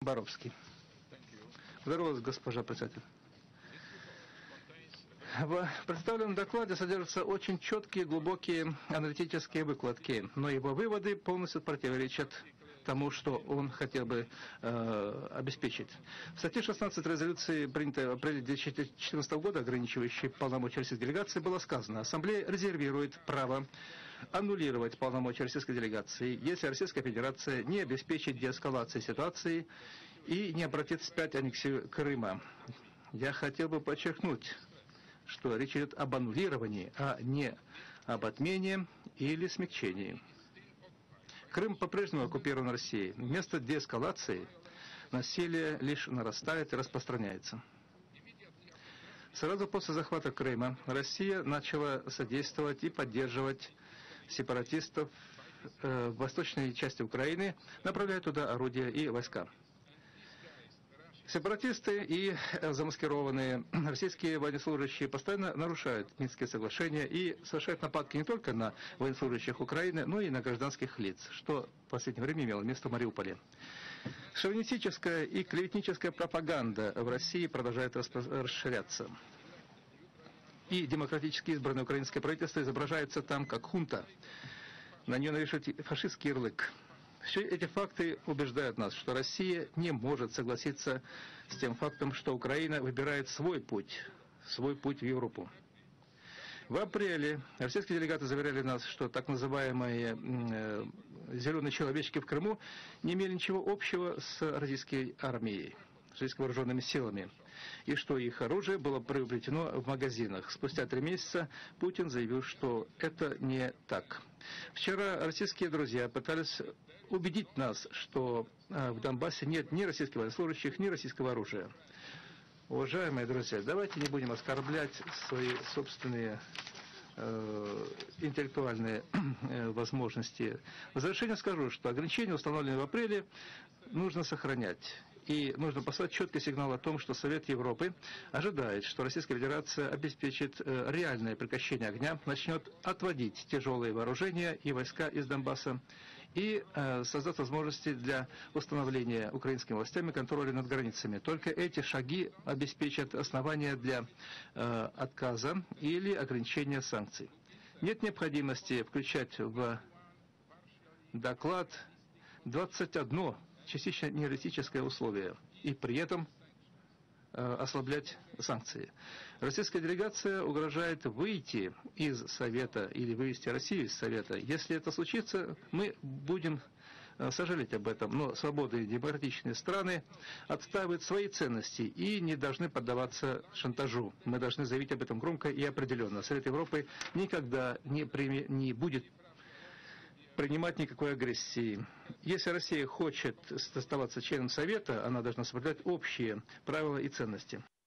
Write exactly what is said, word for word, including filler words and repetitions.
Боровский. Здравствуйте, госпожа председатель. В представленном докладе содержатся очень четкие, глубокие аналитические выкладки, но его выводы полностью противоречат тому, что он хотел бы э, обеспечить. В статье шестнадцать резолюции, принятой в апреле две тысячи четырнадцатого года, ограничивающей полномочия российской делегации, было сказано: Ассамблея резервирует право аннулировать полномочия российской делегации, если Российская Федерация не обеспечит деэскалации ситуации и не обратит вспять аннексию Крыма. Я хотел бы подчеркнуть, что речь идет об аннулировании, а не об отмене или смягчении. Крым по-прежнему оккупирован Россией. Вместо деэскалации насилие лишь нарастает и распространяется. Сразу после захвата Крыма Россия начала содействовать и поддерживать сепаратистов э, в восточной части Украины, направляя туда орудия и войска. Сепаратисты и замаскированные российские военнослужащие постоянно нарушают Минские соглашения и совершают нападки не только на военнослужащих Украины, но и на гражданских лиц, что в последнее время имело место в Мариуполе. Шовинистическая и клеветническая пропаганда в России продолжает расширяться. И демократически избранное украинское правительство изображается там как хунта. На нее навешивают фашистский ярлык. Все эти факты убеждают нас, что Россия не может согласиться с тем фактом, что Украина выбирает свой путь, свой путь в Европу. В апреле российские делегаты заверяли нас, что так называемые э, «зеленые человечки» в Крыму не имели ничего общего с российской армией, с российскими вооруженными силами, и что их оружие было приобретено в магазинах. Спустя три месяца Путин заявил, что это не так. Вчера российские друзья пытались убедить нас, что в Донбассе нет ни российских военнослужащих, ни российского оружия. Уважаемые друзья, давайте не будем оскорблять свои собственные э, интеллектуальные э, возможности. В завершение скажу, что ограничения, установленные в апреле, нужно сохранять. И нужно послать четкий сигнал о том, что Совет Европы ожидает, что Российская Федерация обеспечит э, реальное прекращение огня, начнет отводить тяжелые вооружения и войска из Донбасса и э, создаст возможности для установления украинскими властями контроля над границами. Только эти шаги обеспечат основания для э, отказа или ограничения санкций. Нет необходимости включать в доклад двадцать одно частично нереалистическое условие и при этом э, ослаблять санкции. Российская делегация угрожает выйти из Совета или вывести Россию из Совета. Если это случится, мы будем э, сожалеть об этом. Но свободные и демократичные страны отстаивают свои ценности и не должны поддаваться шантажу. Мы должны заявить об этом громко и определенно. Совет Европы никогда не, прими, не будет принимать никакой агрессии. Если Россия хочет оставаться членом Совета, она должна соблюдать общие правила и ценности.